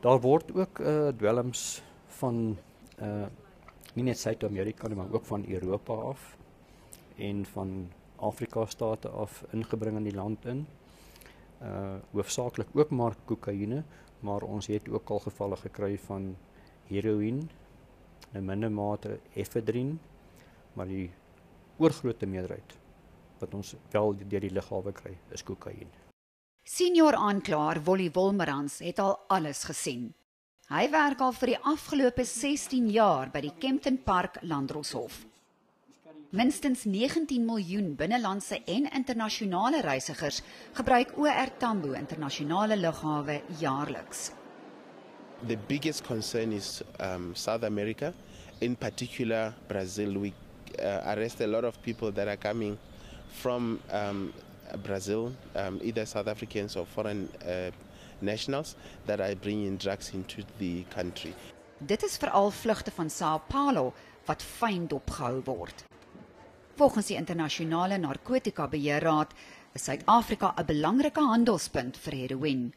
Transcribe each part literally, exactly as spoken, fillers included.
Daar word ook uh, dwelms van uh, nie net Suid-Amerika nie, maar ook van Europa af en van Afrika state af ingebring in die land in. Uh, hoofsaaklik ook maar kokaine, maar ons het ook al gevalle gekry van heroïne, 'n minder mate efedrien, maar die oorgrootste meerderheid wat ons wel deur die lughawe kry, is kokaine. Senior aanklaer Wolly Wolmerans het al alles gesien. Hy werk al vir die afgelope sestien jaar by die Kempton Park Landdroshof. Minstens negentien miljoen binnelandse en internasionale reisigers gebruik O R Tambo internasionale lughawe jaarliks. The biggest concern is um, South America, in particular Brazil. We uh, arrest a lot of people that are coming from um, Brazil, um, either South Africans or foreign uh, nationals that are bringing drugs into the country. Dit is veral vlugte van Sao Paulo wat fyn dopgehou word. Volgens die internasionale narkotika beheerraad is Suid-Afrika 'n belangrike handelspunt vir heroïne.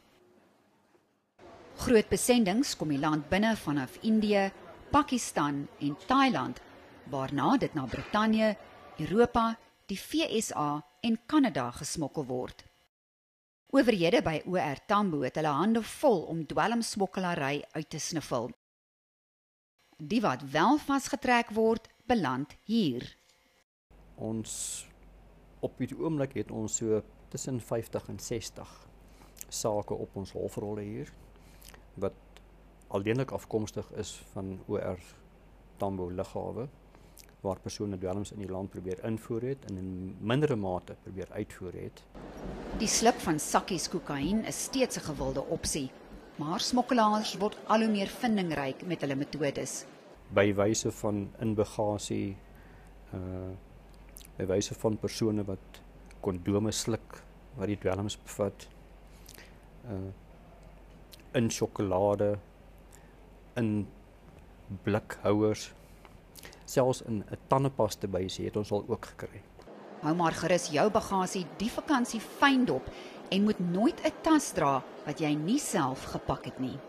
Groot besendings kom die land binne vanaf Indië, Pakistan en Thailand, waarna dit na Brittanje, Europa, die V S A en Kanada gesmokkel word. Owerhede by O R Tambo het hulle hande vol om dwelmsmokkelary uit te sniffel. Die wat wel vasgetrek word, beland hier. Ons op die oomblik het ons so tussen vyftig en sestig sake op ons hoofrolle hier, wat alleenlik afkomstig is van O R Tambo lughawe, waar persone dwelms in die land probeer invoer het en in mindere mate probeer uitvoer het. Die sluk van sakkies kokain is steeds 'n gewilde opsie, maar smokkelaars word al hoe meer vindingryk met hulle metodes. By wyse van inbagasie, uh, by wyse van persone wat kondome sluk, wat die dwelms bevat, uh, in sjokolade, in blikhouers, selfs in 'n tandepasta bysie het ons al ook gekry. Hou maar gerus jou bagasie die vakansie fyn dop en moet nooit 'n tas dra wat jy nie self gepak het nie.